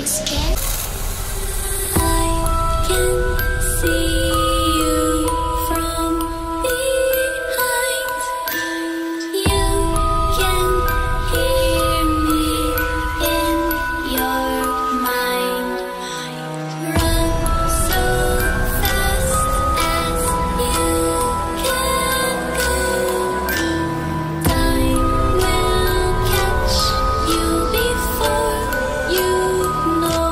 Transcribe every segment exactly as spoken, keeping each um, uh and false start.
you scared? I can see you from behind. You can hear me in your mind. Run so fast as you can go. Time will catch you before you know.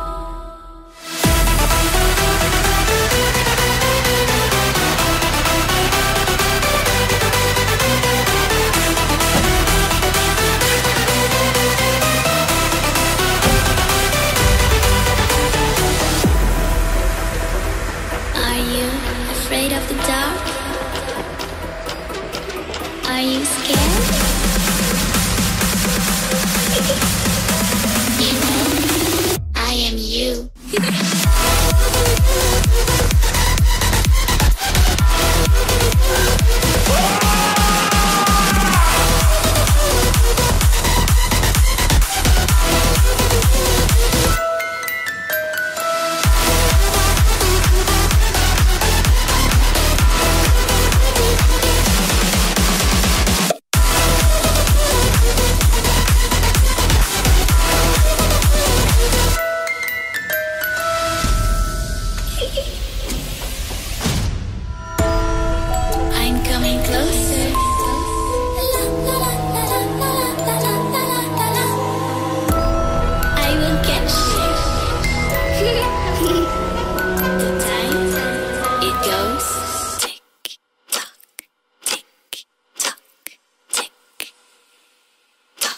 Are you afraid of the dark? Are you scared? You know, I am you. I'm coming closer. I will catch you. The time it goes tick tock, tick tock, tick tock.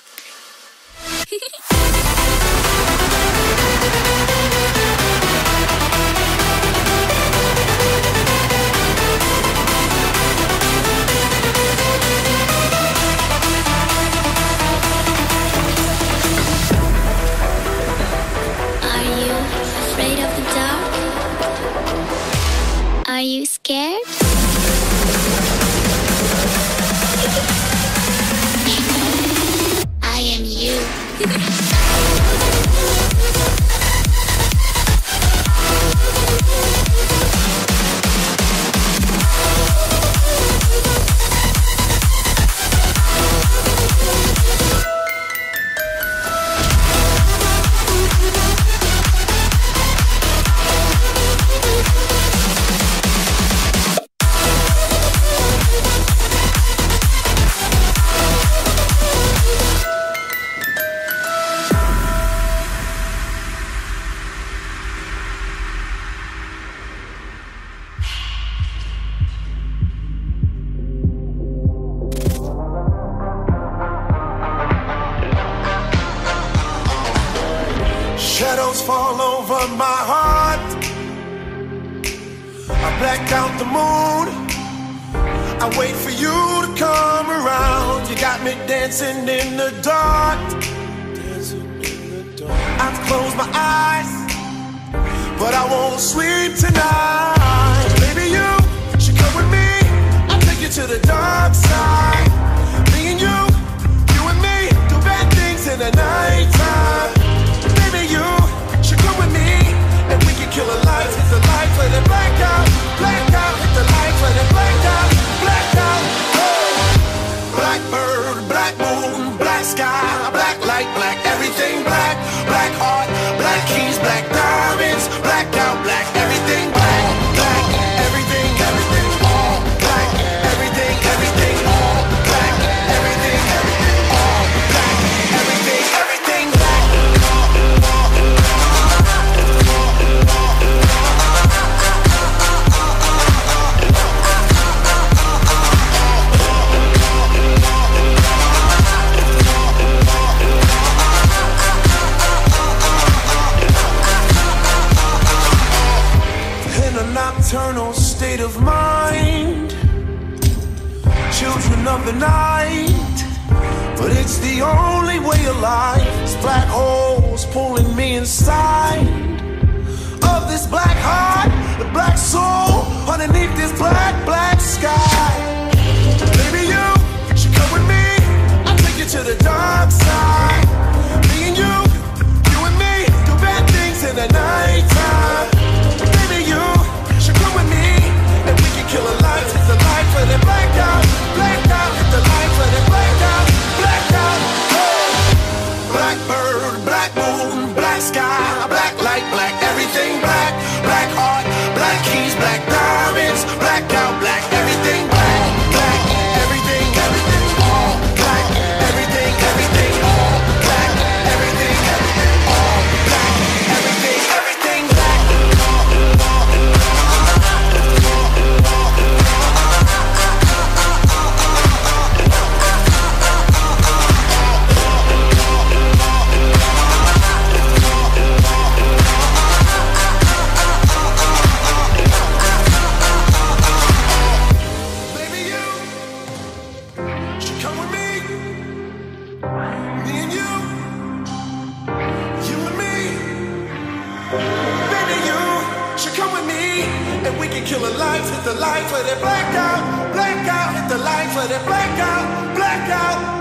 Are you afraid of the dark? Are you scared? You know, I am you. Shadows fall over my heart. I black out the moon. I wait for you to come around. You got me dancing in the dark. I've closed my eyes, but I won't sleep tonight. Baby, you should come with me. I'll take you to the dark side. Me and you, you and me, do bad things in the nighttime. You should come with me, and we can kill a light. Hit the lights, let it black out, black out. Hit the lights, let it black out, black out. Oh. Black bird, black moon, black sky, black light, black everything, black, black heart, black keys, black diamonds, blacked out, black everything, black, black everything, everything, all black, everything, everything, all black, everything, everything, all black, everything, everything, black. Nocturnal state of mind, children of the night, but it's the only way of life. It's black holes pulling me inside of this black heart, the black soul underneath this black, black sky. Baby, you should come with me. I'll take you to the dark side. Me and you, you and me, do better. can kill a life. Hit the light for that blackout, blackout. Hit the light for that blackout, blackout.